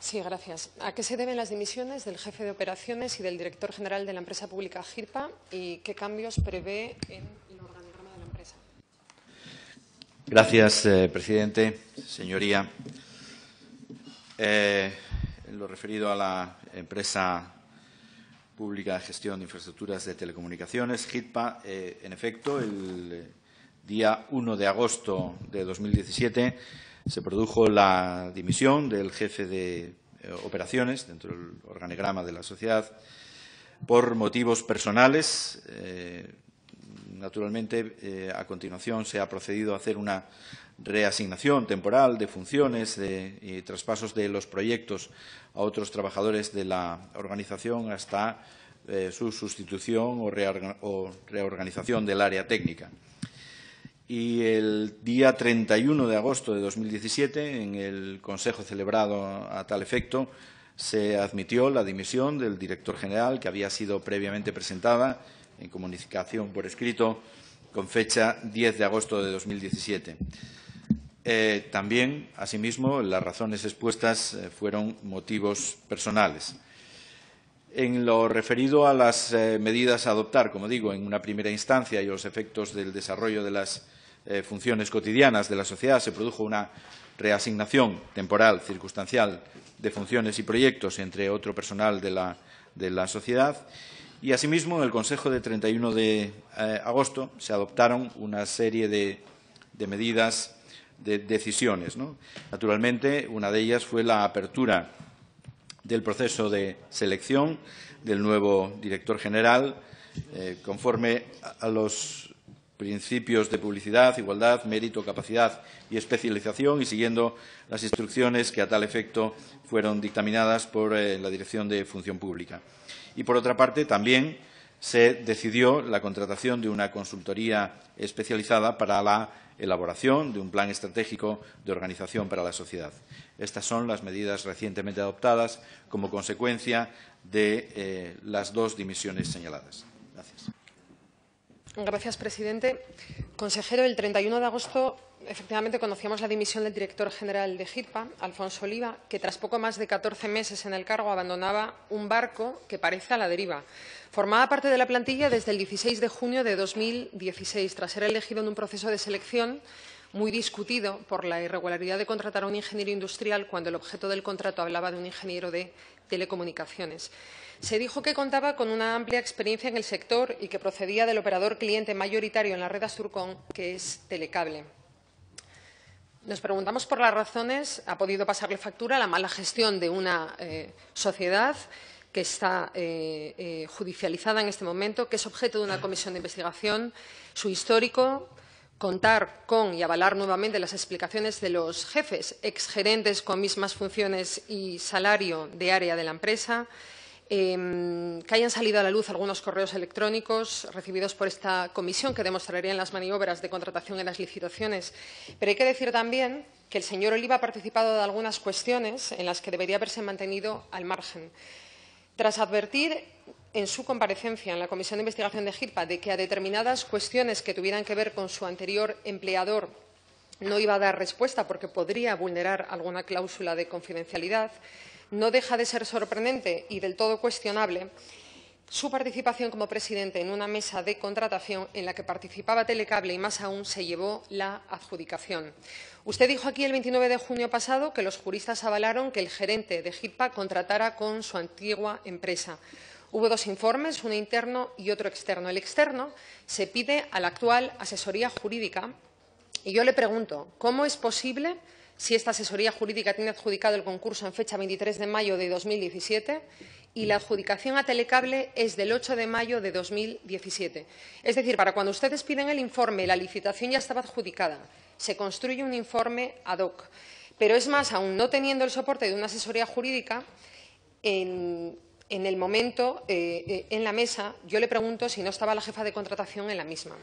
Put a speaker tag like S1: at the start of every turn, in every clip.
S1: Sí, gracias. ¿A qué se deben las dimisiones del jefe de operaciones y del director general de la empresa pública GIRPA y qué cambios prevé en el organigrama de la empresa?
S2: Gracias, presidente. Señoría, en lo referido a la empresa pública de gestión de infraestructuras de telecomunicaciones, GIRPA, en efecto, el día 1 de agosto de 2017 se produjo la dimisión del jefe de operaciones dentro del organigrama de la sociedad por motivos personales. Naturalmente, a continuación se ha procedido a hacer una reasignación temporal de funciones y traspasos de los proyectos a otros trabajadores de la organización hasta su sustitución o reorganización del área técnica. Y el día 31 de agosto de 2017, en el Consejo celebrado a tal efecto, se admitió la dimisión del director general, que había sido previamente presentada en comunicación por escrito con fecha 10 de agosto de 2017. También, asimismo, las razones expuestas fueron motivos personales. En lo referido a las medidas a adoptar, como digo, en una primera instancia y los efectos del desarrollo de las funciones cotidianas de la sociedad, se produjo una reasignación temporal, circunstancial, de funciones y proyectos entre otro personal de la sociedad. Y, asimismo, en el Consejo de 31 de agosto se adoptaron una serie de medidas, de decisiones, ¿no? Naturalmente, una de ellas fue la apertura del proceso de selección del nuevo director general, conforme a los principios de publicidad, igualdad, mérito, capacidad y especialización y siguiendo las instrucciones que a tal efecto fueron dictaminadas por la Dirección de Función Pública. Y, por otra parte, también se decidió la contratación de una consultoría especializada para la elaboración de un plan estratégico de organización para la sociedad. Estas son las medidas recientemente adoptadas como consecuencia de las dos dimisiones señaladas. Gracias.
S1: Gracias, presidente. Consejero, el 31 de agosto, efectivamente, conocíamos la dimisión del director general de GIRPA, Alfonso Oliva, que tras poco más de 14 meses en el cargo abandonaba un barco que parece a la deriva. Formaba parte de la plantilla desde el 16 de junio de 2016, tras ser elegido en un proceso de selección muy discutido por la irregularidad de contratar a un ingeniero industrial cuando el objeto del contrato hablaba de un ingeniero de telecomunicaciones. Se dijo que contaba con una amplia experiencia en el sector y que procedía del operador cliente mayoritario en la red Asturcom, que es Telecable. Nos preguntamos por las razones. Ha podido pasarle factura la mala gestión de una sociedad que está judicializada en este momento, que es objeto de una comisión de investigación, su histórico, contar con y avalar nuevamente las explicaciones de los jefes, exgerentes con mismas funciones y salario de área de la empresa, que hayan salido a la luz algunos correos electrónicos recibidos por esta comisión que demostrarían las maniobras de contratación en las licitaciones. Pero hay que decir también que el señor Oliva ha participado de algunas cuestiones en las que debería haberse mantenido al margen. Tras advertir en su comparecencia en la Comisión de Investigación de GIRPA de que a determinadas cuestiones que tuvieran que ver con su anterior empleador no iba a dar respuesta porque podría vulnerar alguna cláusula de confidencialidad, no deja de ser sorprendente y del todo cuestionable su participación como presidente en una mesa de contratación en la que participaba Telecable y, más aún, se llevó la adjudicación. Usted dijo aquí el 29 de junio pasado que los juristas avalaron que el gerente de GIRPA contratara con su antigua empresa. Hubo dos informes, uno interno y otro externo. El externo se pide a la actual asesoría jurídica y yo le pregunto, ¿cómo es posible, si esta asesoría jurídica tiene adjudicado el concurso en fecha 23 de mayo de 2017 y la adjudicación a Telecable es del 8 de mayo de 2017? Es decir, para cuando ustedes piden el informe, la licitación ya estaba adjudicada. Se construye un informe ad hoc. Pero es más, aún no teniendo el soporte de una asesoría jurídica, en el momento, en la mesa, yo le pregunto si no estaba la jefa de contratación en la misma.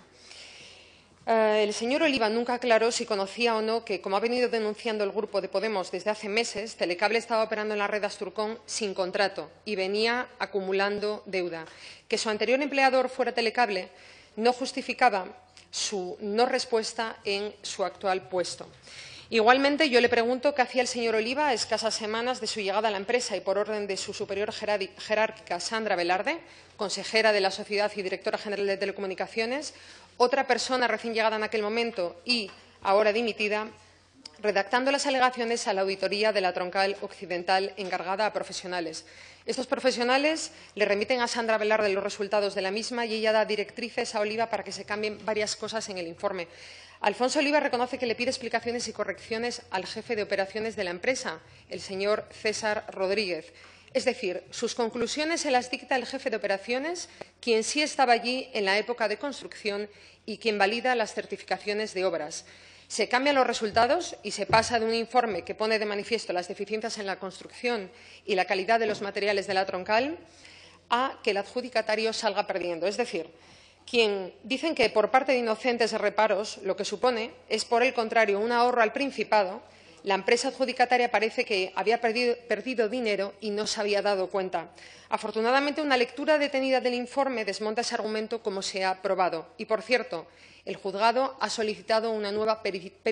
S1: El señor Oliva nunca aclaró si conocía o no que, como ha venido denunciando el Grupo de Podemos desde hace meses, Telecable estaba operando en la red Asturcom sin contrato y venía acumulando deuda. Que su anterior empleador fuera Telecable no justificaba su no respuesta en su actual puesto. Igualmente, yo le pregunto qué hacía el señor Oliva a escasas semanas de su llegada a la empresa y por orden de su superior jerárquica, Sandra Velarde, consejera de la sociedad y directora general de Telecomunicaciones, otra persona recién llegada en aquel momento y ahora dimitida, redactando las alegaciones a la auditoría de la Troncal Occidental encargada a profesionales. Estos profesionales le remiten a Sandra Velarde los resultados de la misma y ella da directrices a Oliva para que se cambien varias cosas en el informe. Alfonso Oliva reconoce que le pide explicaciones y correcciones al jefe de operaciones de la empresa, el señor César Rodríguez. Es decir, sus conclusiones se las dicta el jefe de operaciones, quien sí estaba allí en la época de construcción y quien valida las certificaciones de obras. Se cambian los resultados y se pasa de un informe que pone de manifiesto las deficiencias en la construcción y la calidad de los materiales de la troncal a que el adjudicatario salga perdiendo. Es decir, dicen que por parte de inocentes reparos lo que supone es, por el contrario, un ahorro al Principado. La empresa adjudicataria parece que había perdido dinero y no se había dado cuenta. Afortunadamente, una lectura detenida del informe desmonta ese argumento como se ha probado. Y, por cierto, el juzgado ha solicitado una nueva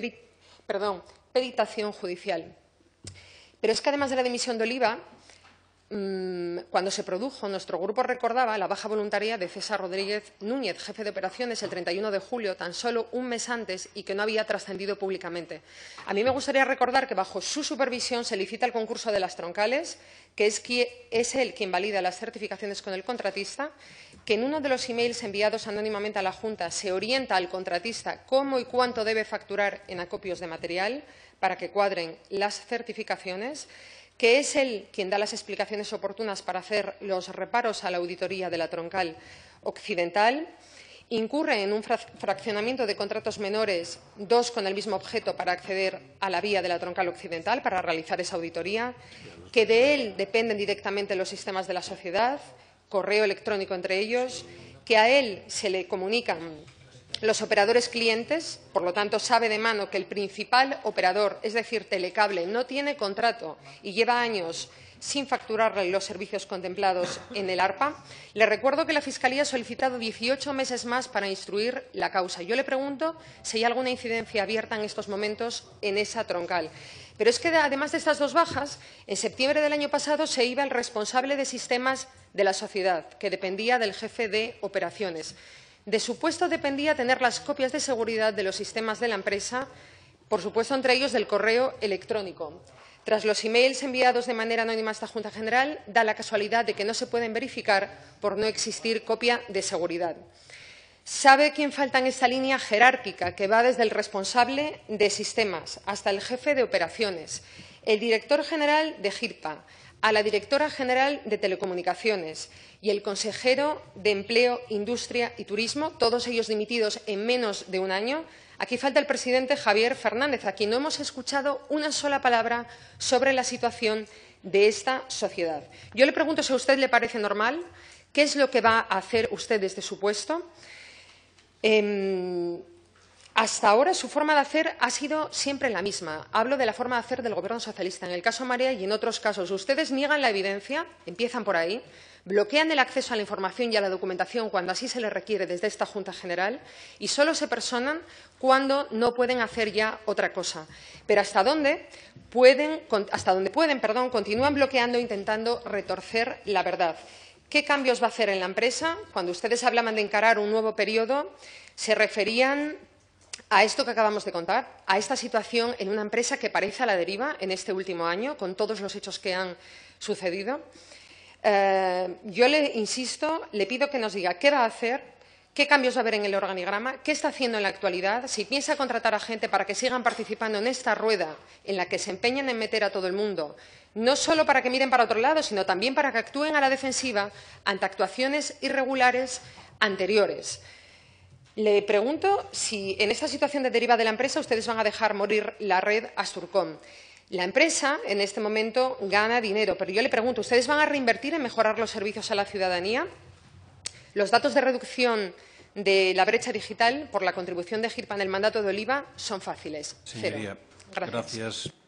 S1: peritación judicial. Pero es que, además de la dimisión de Oliva, cuando se produjo, nuestro grupo recordaba la baja voluntaria de César Rodríguez Núñez, jefe de operaciones, el 31 de julio, tan solo un mes antes, y que no había trascendido públicamente. A mí me gustaría recordar que bajo su supervisión se licita el concurso de las troncales, que es él quien valida las certificaciones con el contratista, que en uno de los emails enviados anónimamente a la Junta se orienta al contratista cómo y cuánto debe facturar en acopios de material para que cuadren las certificaciones, que es él quien da las explicaciones oportunas para hacer los reparos a la auditoría de la Troncal Occidental, incurre en un fraccionamiento de contratos menores, 2 con el mismo objeto para acceder a la vía de la Troncal Occidental para realizar esa auditoría, que de él dependen directamente los sistemas de la sociedad, correo electrónico entre ellos, que a él se le comunican los operadores clientes, por lo tanto, sabe de mano que el principal operador, es decir, Telecable, no tiene contrato y lleva años sin facturarle los servicios contemplados en el ARPA. Le recuerdo que la Fiscalía ha solicitado 18 meses más para instruir la causa. Yo le pregunto si hay alguna incidencia abierta en estos momentos en esa troncal. Pero es que, además de estas dos bajas, en septiembre del año pasado se iba el responsable de sistemas de la sociedad, que dependía del jefe de operaciones. De su puesto dependía tener las copias de seguridad de los sistemas de la empresa, por supuesto, entre ellos del correo electrónico. Tras los emails enviados de manera anónima a esta Junta General, da la casualidad de que no se pueden verificar por no existir copia de seguridad. ¿Sabe quién falta en esta línea jerárquica que va desde el responsable de sistemas hasta el jefe de operaciones, el director general de GIRPA, a la directora general de Telecomunicaciones y el consejero de Empleo, Industria y Turismo, todos ellos dimitidos en menos de un año? Aquí falta el presidente Javier Fernández, a quien no hemos escuchado una sola palabra sobre la situación de esta sociedad. Yo le pregunto si a usted le parece normal, ¿qué es lo que va a hacer usted desde su puesto? Hasta ahora su forma de hacer ha sido siempre la misma. Hablo de la forma de hacer del Gobierno socialista. En el caso Marea y en otros casos, ustedes niegan la evidencia, empiezan por ahí, bloquean el acceso a la información y a la documentación cuando así se les requiere desde esta Junta General y solo se personan cuando no pueden hacer ya otra cosa. Pero hasta donde pueden, continúan bloqueando e intentando retorcer la verdad. ¿Qué cambios va a hacer en la empresa? Cuando ustedes hablaban de encarar un nuevo periodo, se referían a esto que acabamos de contar, a esta situación en una empresa que parece a la deriva en este último año, con todos los hechos que han sucedido. Yo le insisto, le pido que nos diga qué va a hacer, qué cambios va a haber en el organigrama, qué está haciendo en la actualidad, si piensa contratar a gente para que sigan participando en esta rueda en la que se empeñan en meter a todo el mundo, no solo para que miren para otro lado, sino también para que actúen a la defensiva ante actuaciones irregulares anteriores. Le pregunto si en esta situación de deriva de la empresa ustedes van a dejar morir la red Asturcom. La empresa en este momento gana dinero, pero yo le pregunto, ¿ustedes van a reinvertir en mejorar los servicios a la ciudadanía? Los datos de reducción de la brecha digital por la contribución de GIRPA en el mandato de Oliva son fáciles.
S3: Señoría,
S1: Cero. Gracias.